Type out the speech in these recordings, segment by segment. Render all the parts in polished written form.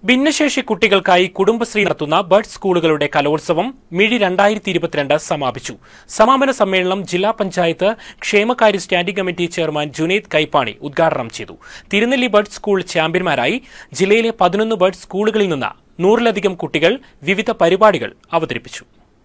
ഭിന്നശേഷി കുട്ടികൾക്കായി കുടുംബശ്രീ നടത്തുന്ന ബഡ് സ്കൂളുകളുടെ കലോത്സവം മിഴി 2022 സമാപിച്ചു. സമാപന സമ്മേളനം ജില്ലാ പഞ്ചായത്ത് ക്ഷേമകാര്യ standing committee chairman Junaid Kaippani ഉദ്ഘാടനം ചെയ്തു. തിരുനെല്ലി ബഡ് സ്കൂൾ ചാമ്പ്യന്മാരായി ജില്ലയിലെ 11 ബഡ് സ്കൂളുകളിൽ നിന്ന് 100-ലധികം കുട്ടികൾ വിവിധ പരിപാടികൾ അവതരിപ്പിച്ചു.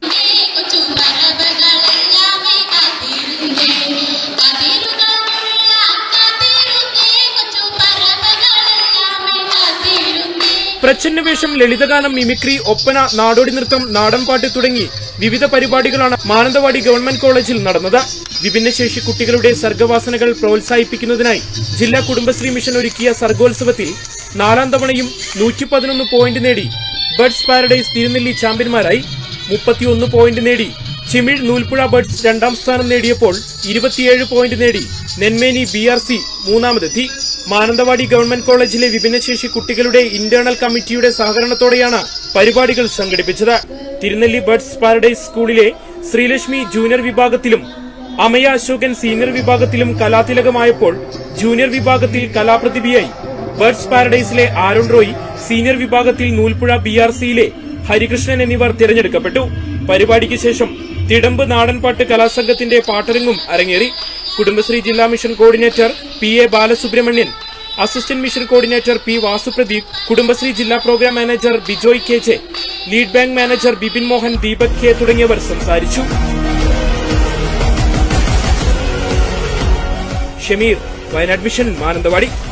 പ്രച്ഛന്നവേഷം, ലളിതഗാനം, മിമിക്രി, ഒപ്പന, നാടോടി നൃത്തം, നാടൻപാട്ട് തുടങ്ങി വിവിധ പരിപാടികളാണ് മാനന്തവാടി ഗവൺമെന്റ് കോളേജിൽ നടന്നത്. വിഭിന്നശേഷി കുട്ടികളുടെ സർഗവാസനകൾ പ്രോത്സാഹിപ്പിക്കുന്നതിനായി ജില്ലാ കുടുംബശ്രീ മിഷൻ ഒരുക്കിയ സർഗോത്സവത്തിൽ 4ാം തവണയും 111 പോയിന്റ് നേടി ബഡ്സ് പാരഡൈസ് തിരുനെല്ലി ചാമ്പ്യന്മാരായി. 31 പോയിന്റ് നേടി ചിമിഴ് നൂൽപ്പുഴ ബഡ്സ് 2ാം സ്ഥാനം നേടിയപ്പോൾ 27 പോയിന്റ് നേടി നെന്മേനി BRC 3ാമതെത്തി. മാനന്തവാടി ഗവൺമെന്റ് കോളേജിലെ വിഭിന്നശേഷി കുട്ടികളുടെ ഇന്റേണൽ കമ്മിറ്റിയുടെ സഹകരണത്തോടെയാണ് പരിപാടികൾ സംഘടിപ്പിച്ചത്. തിരുനെല്ലി ബഡ്സ് പാരഡൈസ് സ്കൂളിലെ ശ്രീലക്ഷ്മി ജൂനിയർ വിഭാഗത്തിലും അമയ അശോകൻ സീനിയർ വിഭാഗത്തിലും കലാതിലകമായപ്പോൾ ജൂനിയർ വിഭാഗത്തിൽ കലാപ്രതിഭയായി ബഡ്സ് പാരഡൈസിലെ ആരോൺ റോയ്, സീനിയർ വിഭാഗത്തിൽ നൂൽപ്പുഴ BRCയിലെ ഹരികൃഷ്ണൻ എന്നിവർ തിരഞ്ഞെടുക്കപ്പെട്ടു. പരിപാടിക്ക് ശേഷം തിടമ്പ് നാടൻപാട്ട് കലാസംഘത്തിന്റെ പാട്ടരങ്ങും അരങ്ങേറി. കുടുംബശ്രീ ജില്ലാ mission coordinator PA Balasubramanian, assistant mission coordinator P Vasupradeep, Kudumbashree ജില്ലാ programme manager Bijoy KJ, lead bank manager Bipin Mohan, Deepak K തുടങ്ങിയവർ സംസാരിച്ചു. ഷമീർ, വയനാട് വിഷൻ, മാനന്തവാടി.